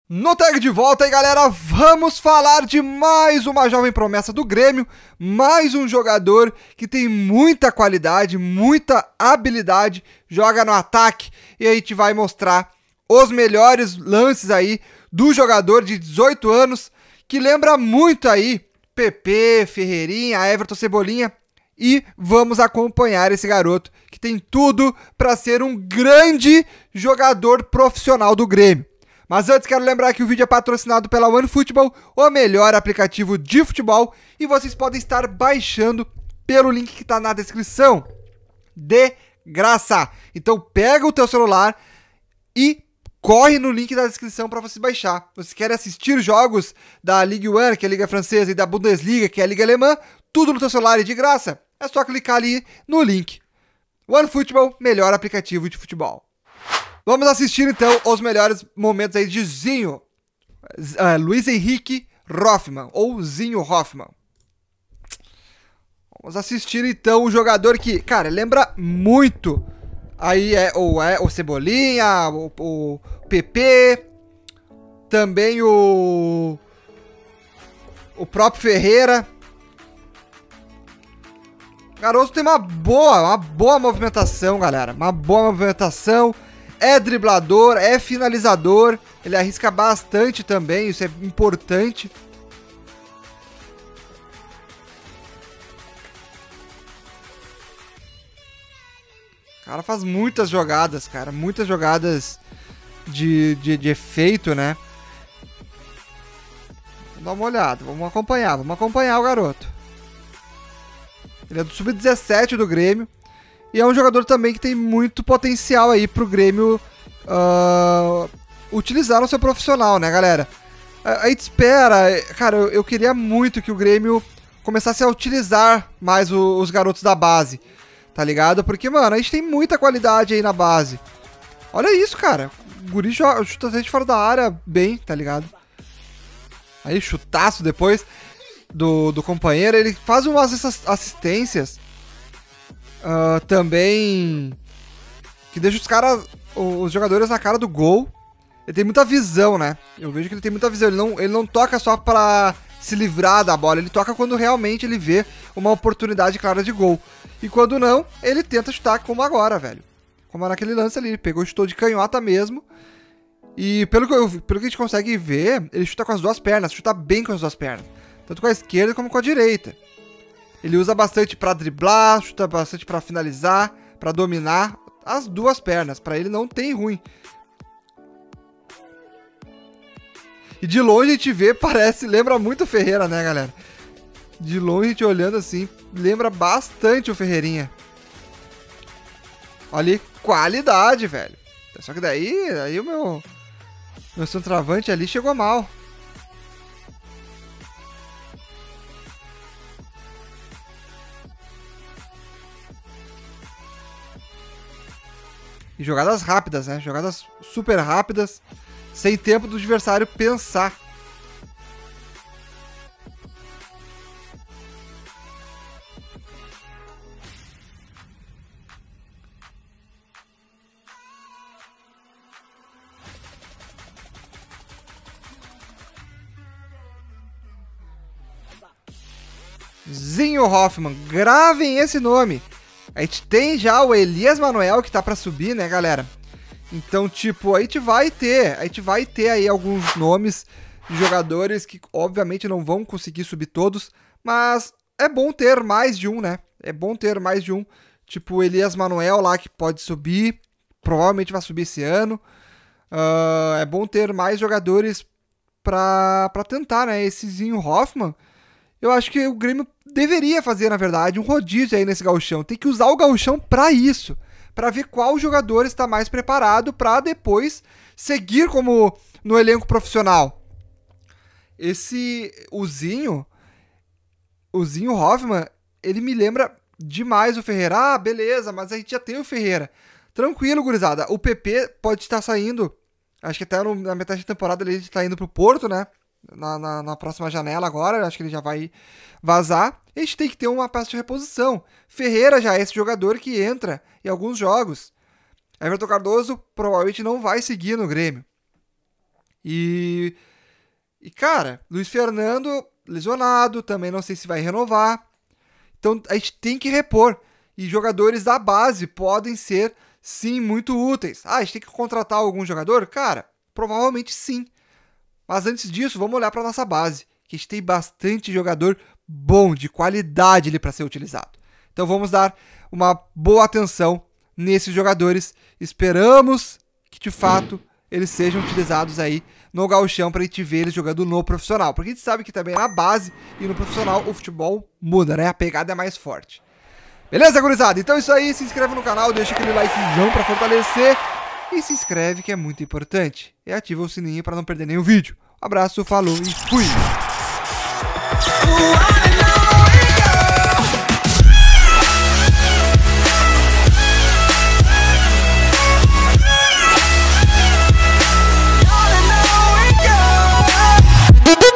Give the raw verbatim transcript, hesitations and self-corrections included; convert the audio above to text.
No tag de volta aí, galera, vamos falar de mais uma jovem promessa do Grêmio, mais um jogador que tem muita qualidade, muita habilidade, joga no ataque e a gente vai mostrar os melhores lances aí do jogador de dezoito anos, que lembra muito aí P P, Ferreirinha, Everton Cebolinha, e vamos acompanhar esse garoto que tem tudo para ser um grande jogador profissional do Grêmio. Mas antes quero lembrar que o vídeo é patrocinado pela OneFootball, o melhor aplicativo de futebol, e vocês podem estar baixando pelo link que está na descrição, de graça. Então pega o teu celular e corre no link da descrição para você baixar. Você quer assistir jogos da Ligue um, que é a Liga Francesa, e da Bundesliga, que é a Liga Alemã, tudo no teu celular e de graça? É só clicar ali no link. OneFootball, melhor aplicativo de futebol. Vamos assistir então os melhores momentos aí de Zinho, uh, Luiz Henrique Hoffmann, ou Zinho Hoffmann. Vamos assistir então o jogador que, cara, lembra muito aí é o, é, o Cebolinha, o, o P P, também o, o próprio Ferreira. O garoto tem uma boa, uma boa movimentação, galera, uma boa movimentação. É driblador, é finalizador, ele arrisca bastante também, isso é importante. O cara faz muitas jogadas, cara, muitas jogadas de, de, de efeito, né? Vamos dar uma olhada, vamos acompanhar, vamos acompanhar o garoto. Ele é do sub dezessete do Grêmio. E é um jogador também que tem muito potencial aí pro Grêmio uh, utilizar no seu profissional, né, galera? A, a gente espera... Cara, eu, eu queria muito que o Grêmio começasse a utilizar mais o, os garotos da base, tá ligado? Porque, mano, a gente tem muita qualidade aí na base. Olha isso, cara. O guri joga, chuta até de fora da área bem, tá ligado? Aí, chutaço depois do, do companheiro. Ele faz umas assistências... Uh, também que deixa os caras, os jogadores na cara do gol. Ele tem muita visão, né? Eu vejo que ele tem muita visão. Ele não, ele não toca só pra se livrar da bola. Ele toca quando realmente ele vê uma oportunidade clara de gol. E quando não, ele tenta chutar como agora, velho. Como naquele lance ali. Ele pegou e chutou de canhota mesmo. E pelo que, eu, pelo que a gente consegue ver, ele chuta com as duas pernas. Chuta bem com as duas pernas. Tanto com a esquerda como com a direita. Ele usa bastante pra driblar, chuta bastante pra finalizar, pra dominar as duas pernas. Pra ele não tem ruim. E de longe a gente vê, parece, lembra muito o Ferreira, né, galera? De longe a gente olhando assim, lembra bastante o Ferreirinha. Olha aí, qualidade, velho. Só que daí, aí o meu, meu centroavante ali chegou mal. E jogadas rápidas, né? Jogadas super rápidas, sem tempo do adversário pensar. Zinho Hoffmann, gravem esse nome. A gente tem já o Elias Manuel que tá pra subir, né, galera? Então, tipo, a gente vai ter, a gente vai ter aí alguns nomes de jogadores que, obviamente, não vão conseguir subir todos, mas é bom ter mais de um, né? É bom ter mais de um. Tipo, o Elias Manuel lá que pode subir, provavelmente vai subir esse ano. Uh, é bom ter mais jogadores pra, pra tentar, né? Esse Zinho Hoffmann, eu acho que o Grêmio deveria fazer, na verdade, um rodízio aí nesse gauchão. Tem que usar o gauchão pra isso. Pra ver qual jogador está mais preparado pra depois seguir como no elenco profissional. Esse, o Zinho, o Zinho Hoffmann, ele me lembra demais o Ferreira. Ah, beleza, mas a gente já tem o Ferreira. Tranquilo, gurizada. O P P pode estar saindo, acho que até no, na metade da temporada ele está indo pro Porto, né? Na, na, na próxima janela agora, acho que ele já vai vazar. A gente tem que ter uma peça de reposição. Ferreira já é esse jogador que entra em alguns jogos. Everton Cardoso provavelmente não vai seguir no Grêmio. E, e cara, Luiz Fernando lesionado, também não sei se vai renovar. Então a gente tem que repor. E jogadores da base podem ser, sim, muito úteis. Ah, a gente tem que contratar algum jogador? Cara, provavelmente sim. Mas antes disso, vamos olhar para nossa base, que a gente tem bastante jogador bom, de qualidade ali para ser utilizado. Então vamos dar uma boa atenção nesses jogadores. Esperamos que, de fato, eles sejam utilizados aí no gauchão para a gente ver eles jogando no profissional. Porque a gente sabe que também na base e no profissional o futebol muda, né? A pegada é mais forte. Beleza, gurizada? Então é isso aí. Se inscreve no canal, deixa aquele likezão para fortalecer. E se inscreve, que é muito importante. E ativa o sininho para não perder nenhum vídeo. Um abraço, falou e fui!